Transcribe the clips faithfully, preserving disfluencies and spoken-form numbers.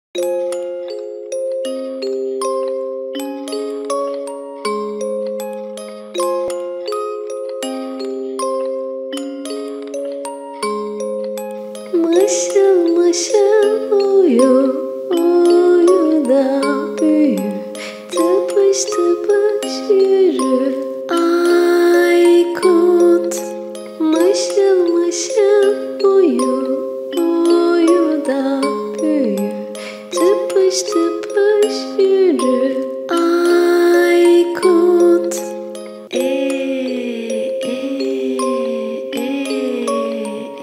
Mışıl mışıl uyu, uyu da büyü, tıpış tıpış yürü Aykut. Mışıl mışıl uyu, uyu da büyü, tıpış tıpış yürü Aykut. E, e, e, e.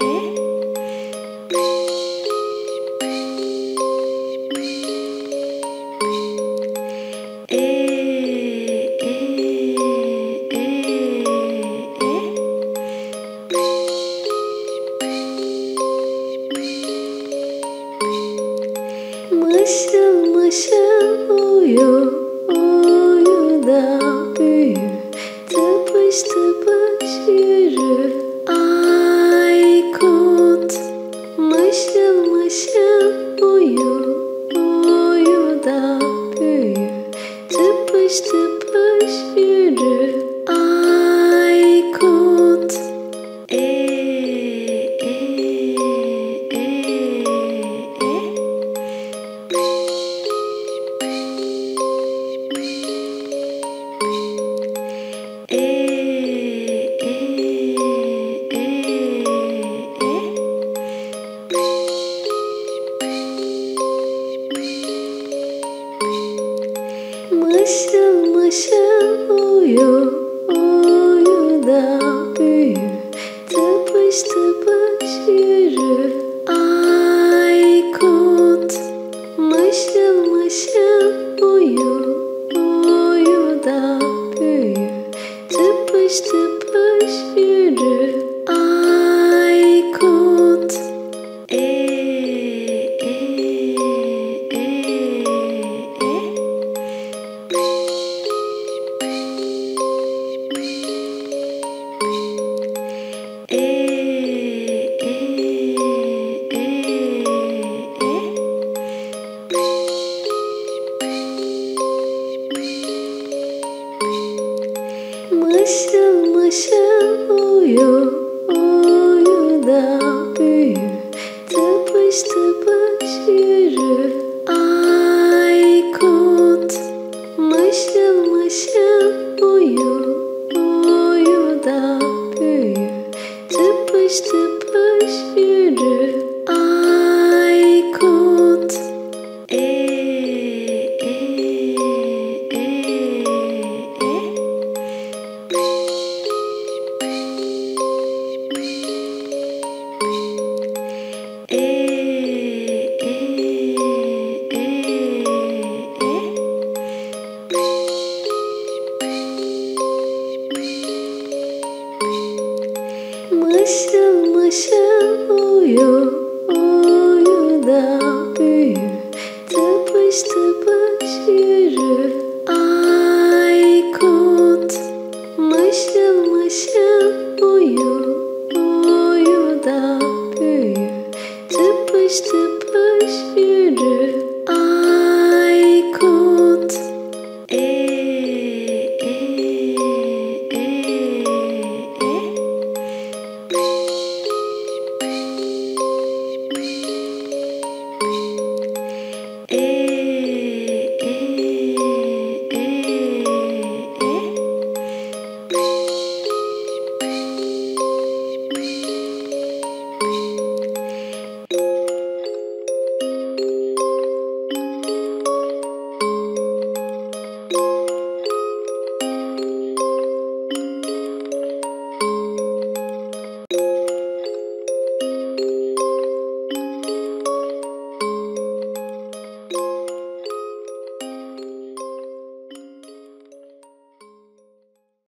E, e, e, e. Mışıl mışıl uyu, uyu da büyü, tıpış tıpış yürü Aykut. Mışıl mışıl uyu, uyu da büyü, tıpış tıpış yürü Aykut. E, e, e, e. E, e, e, e. Mışıl mışıl uyu,